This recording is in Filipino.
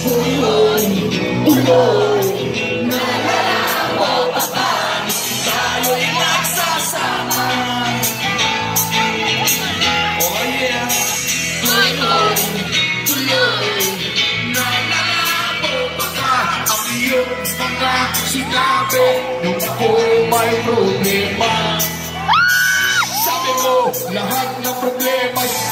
Uloy, uloy, nalalabaw pa ba? Tayo'y magsasama. Oh yeah. Uloy, uloy, nalalabaw pa ba? Ang iyong mga sinabi nung ako may problema. Sabi mo, lahat ng problema